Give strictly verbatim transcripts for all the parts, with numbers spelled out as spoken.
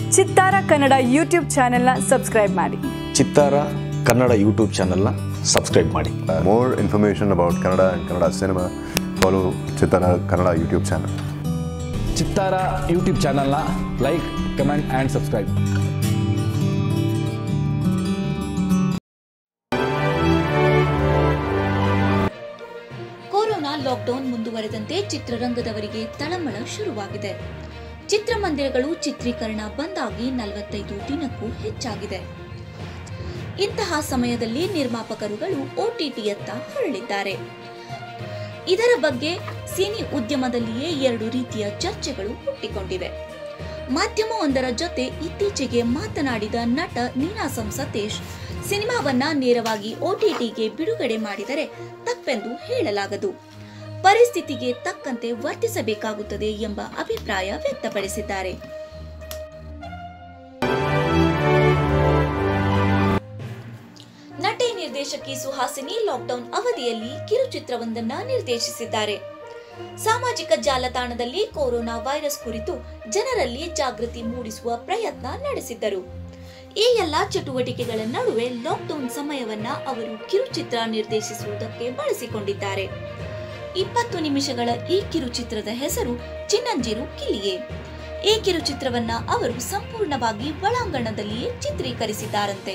ಚಿತ್ತಾರ ಕನ್ನಡ ಯೂಟ್ಯೂಬ್ ಚಾನೆಲ್ನ ಸಬ್ಸ್ಕ್ರೈಬ್ ಮಾಡಿ. ಚಿತ್ತಾರ ಕನ್ನಡ ಯೂಟ್ಯೂಬ್ ಚಾನೆಲ್ನ ಸಬ್ಸ್ಕ್ರೈಬ್ ಮಾಡಿ. More information about Kannada and Kannada cinema, follow Chittara Kannada YouTube channel. Chittara YouTube ಚಾನೆಲ್ನ like, comment and subscribe. Corona lockdown ಮುಂದುವರೆದಂತೆ ಚಿತ್ರರಂಗದವರಿಗೆ ತಳಮಳ ಶುರುವಾಗಿದೆ. ಚಿತ್ರಮಂದಿರಗಳು ಚಿತ್ರೀಕರಣ ಬಂದಾಗಿ ನಲವತ್ತೈದು ದಿನಕ್ಕೂ ಹೆಚ್ಚಾಗಿದೆ. ಇಂತಹ ಸಮಯದಲ್ಲಿ ನಿರ್ಮಾಪಕರುಗಳು ಓಟಿಟಿಯತ್ತ ಹೊರಳಿದ್ದಾರೆ. ಇದರ ಬಗ್ಗೆ ಸಿನಿ ಉದ್ಯಮದಲ್ಲಿಯೇ ಎರಡು ರೀತಿಯ ಚರ್ಚೆಗಳು ಹುಟ್ಟಿಕೊಂಡಿವೆ. ಮಾಧ್ಯಮವೊಂದರ ಜೊತೆ ಇತ್ತೀಚೆಗೆ ಮಾತನಾಡಿದ ನಟ ನೀನಾಸಂ ಸತೀಶ್, ಸಿನಿಮಾವನ್ನ ನೇರವಾಗಿ ಓಟಿಟಿಗೆ ಬಿಡುಗಡೆ ಮಾಡಿದರೆ ತಪ್ಪೆಂದು ಹೇಳಲಾಗದು, ಪರಿಸ್ಥಿತಿಗೆ ತಕ್ಕಂತೆ ವರ್ತಿಸಬೇಕಾಗುತ್ತದೆ ಎಂಬ ಅಭಿಪ್ರಾಯ ವ್ಯಕ್ತಪಡಿಸಿದ್ದಾರೆ. ನಟಿ ನಿರ್ದೇಶಕಿ ಸುಹಾಸಿನಿ ಲಾಕ್ಡೌನ್ ಅವಧಿಯಲ್ಲಿ ಕಿರುಚಿತ್ರವೊಂದನ್ನ ನಿರ್ದೇಶಿಸಿದ್ದಾರೆ. ಸಾಮಾಜಿಕ ಜಾಲತಾಣದಲ್ಲಿ ಕೊರೋನಾ ವೈರಸ್ ಕುರಿತು ಜನರಲ್ಲಿ ಜಾಗೃತಿ ಮೂಡಿಸುವ ಪ್ರಯತ್ನ ನಡೆಸಿದ್ದರು. ಈ ಎಲ್ಲಾ ಚಟುವಟಿಕೆಗಳ ನಡುವೆ ಲಾಕ್ಡೌನ್ ಸಮಯವನ್ನ ಅವರು ಕಿರುಚಿತ್ರ ನಿರ್ದೇಶಿಸುವುದಕ್ಕೆ ಬಳಸಿಕೊಂಡಿದ್ದಾರೆ. ಇಪ್ಪತ್ತು ನಿಮಿಷಗಳ ಈ ಕಿರುಚಿತ್ರದ ಹೆಸರು ಚಿನ್ನಂಜಿರು ಕಿಲಿಯೇ. ಈ ಕಿರುಚಿತ್ರವನ್ನ ಅವರು ಸಂಪೂರ್ಣವಾಗಿ ಒಳಾಂಗಣದಲ್ಲಿಯೇ ಚಿತ್ರೀಕರಿಸಿದ್ದಾರಂತೆ.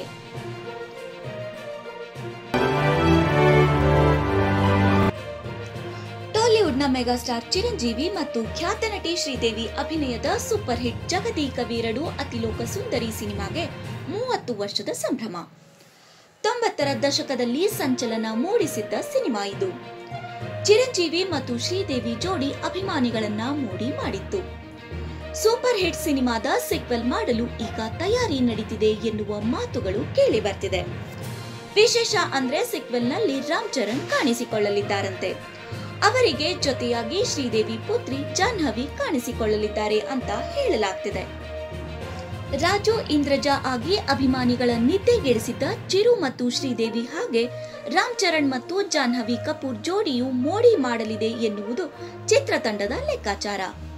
ಟಾಲಿವುಡ್ನ ಮೆಗಾಸ್ಟಾರ್ ಚಿರಂಜೀವಿ ಮತ್ತು ಖ್ಯಾತ ನಟಿ ಶ್ರೀದೇವಿ ಅಭಿನಯದ ಸೂಪರ್ ಹಿಟ್ ಜಗದೀಕ ವೀರಡು ಅತಿಲೋಕ ಸುಂದರಿ ಸಿನಿಮಾಗೆ ಮೂವತ್ತು ವರ್ಷದ ಸಂಭ್ರಮ. ತೊಂಬತ್ತರ ದಶಕದಲ್ಲಿ ಸಂಚಲನ ಮೂಡಿಸಿದ್ದ ಸಿನಿಮಾ ಇದು. ಚಿರಂಜೀವಿ ಮತ್ತು ಶ್ರೀದೇವಿ ಜೋಡಿ ಅಭಿಮಾನಿಗಳನ್ನ ಮೋಡಿ ಮಾಡಿತ್ತು. ಸೂಪರ್ ಹಿಟ್ ಸಿನಿಮಾದ ಸೀಕ್ವೆಲ್ ಮಾಡಲು ಈಗ ತಯಾರಿ ನಡೀತಿದೆ ಎನ್ನುವ ಮಾತುಗಳು ಕೇಳಿ ಬರ್ತಿದೆ. ವಿಶೇಷ ಅಂದ್ರೆ ಸೀಕ್ವೆಲ್ ನಲ್ಲಿ ರಾಮ್ ಚರಣ್ ಕಾಣಿಸಿಕೊಳ್ಳಲಿದ್ದಾರಂತೆ. ಅವರಿಗೆ ಜೊತೆಯಾಗಿ ಶ್ರೀದೇವಿ ಪುತ್ರಿ ಜಾಹ್ನವಿ ಕಾಣಿಸಿಕೊಳ್ಳಲಿದ್ದಾರೆ ಅಂತ ಹೇಳಲಾಗ್ತಿದೆ. ರಾಜು ಇಂದ್ರಜಾ ಆಗಿ ಅಭಿಮಾನಿಗಳ ನಿದ್ದೆಗೆಡಿಸಿದ್ದ ಚಿರು ಮತ್ತು ಶ್ರೀದೇವಿ ಹಾಗೆ ರಾಮ್ ಚರಣ್ ಮತ್ತು ಜಾಹ್ನವಿ ಕಪೂರ್ ಜೋಡಿಯು ಮೋಡಿ ಮಾಡಲಿದೆ ಎನ್ನುವುದು ಚಿತ್ರತಂಡದ ಲೆಕ್ಕಾಚಾರ.